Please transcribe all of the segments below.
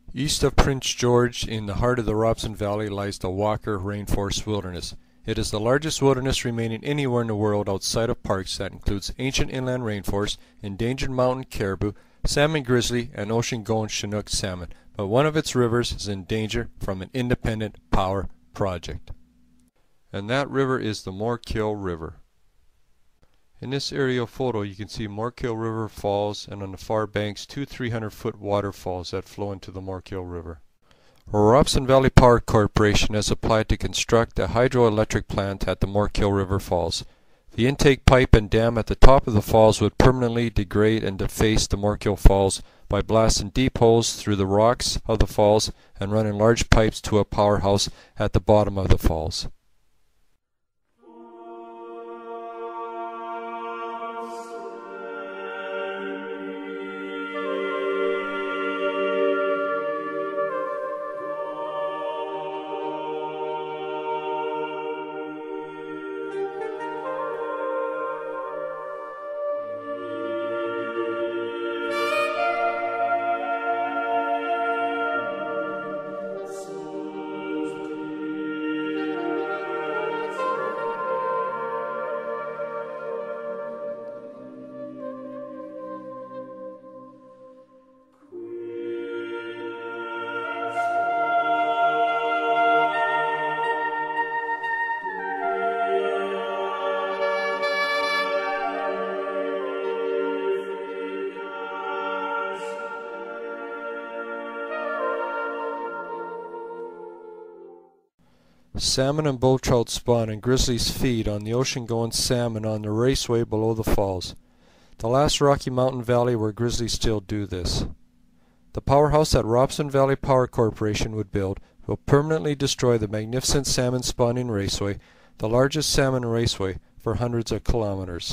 East of Prince George, in the heart of the Robson Valley, lies the Walker Rainforest Wilderness. It is the largest wilderness remaining anywhere in the world outside of parks that includes ancient inland rainforest, endangered mountain caribou, salmon grizzly, and ocean-going Chinook salmon, but one of its rivers is in danger from an independent power project. And that river is the Morkill River. In this aerial photo you can see Morkill River Falls, and on the far banks two 300-foot waterfalls that flow into the Morkill River. Robson Valley Power Corporation has applied to construct a hydroelectric plant at the Morkill River Falls. The intake pipe and dam at the top of the falls would permanently degrade and deface the Morkill Falls by blasting deep holes through the rocks of the falls and running large pipes to a powerhouse at the bottom of the falls. Salmon and bull trout spawn and grizzlies feed on the ocean-going salmon on the raceway below the falls, the last Rocky Mountain valley where grizzlies still do this. The powerhouse that Robson Valley Power Corporation would build will permanently destroy the magnificent salmon spawning raceway, the largest salmon raceway for hundreds of kilometers.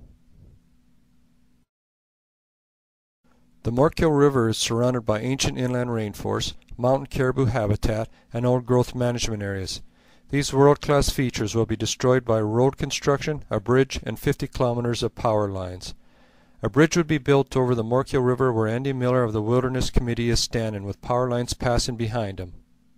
The Morkill River is surrounded by ancient inland rainforests, mountain caribou habitat, and old-growth management areas. These world-class features will be destroyed by road construction, a bridge, and 50 kilometers of power lines. A bridge would be built over the Morkill River where Andy Miller of the Wilderness Committee is standing, with power lines passing behind him.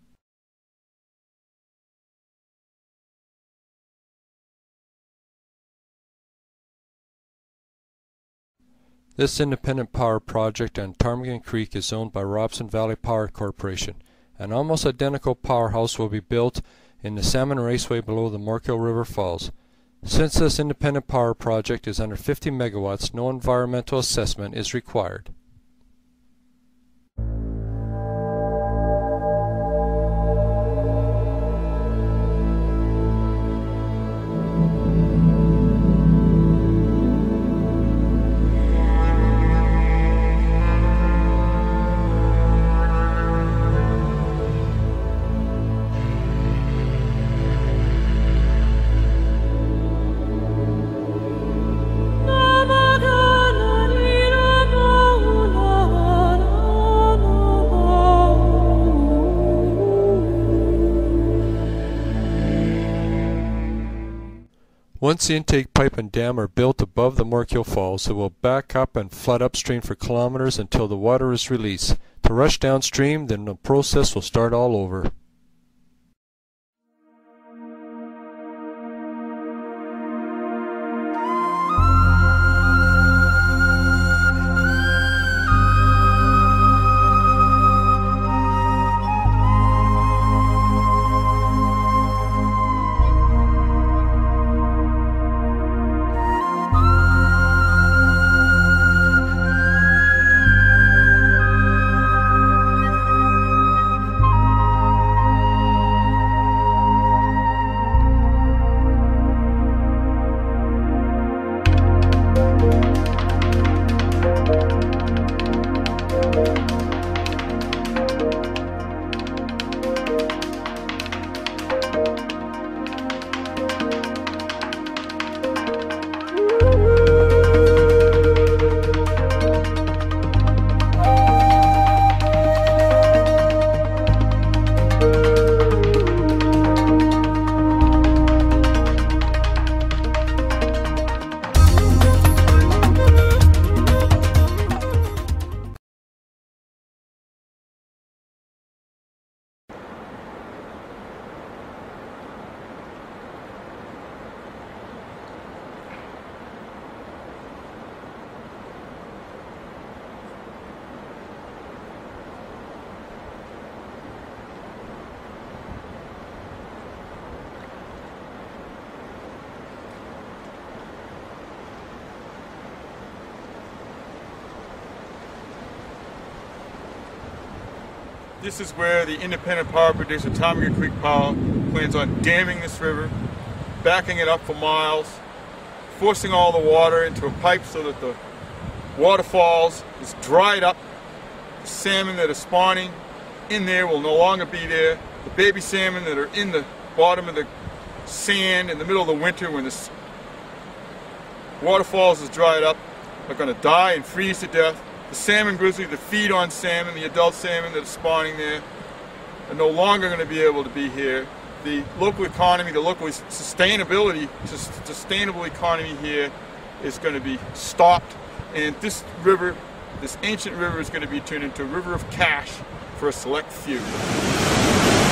This independent power project on Ptarmigan Creek is owned by Robson Valley Power Corporation. An almost identical powerhouse will be built in the Salmon Raceway below the Morkill River Falls. Since this independent power project is under 50 megawatts, no environmental assessment is required. Once the intake pipe and dam are built above the Morkill Falls, it will back up and flood upstream for kilometers until the water is released. To rush downstream, then the process will start all over. This is where the independent power producer, Ptarmigan Creek Power, plans on damming this river, backing it up for miles, forcing all the water into a pipe so that the waterfalls is dried up. The salmon that are spawning in there will no longer be there. The baby salmon that are in the bottom of the sand in the middle of the winter when the waterfalls is dried up are going to die and freeze to death. The salmon grizzly that feed on salmon, the adult salmon that are spawning there, are no longer going to be able to be here. The local economy, the local sustainable economy here is going to be stopped, and this river, this ancient river, is going to be turned into a river of cash for a select few.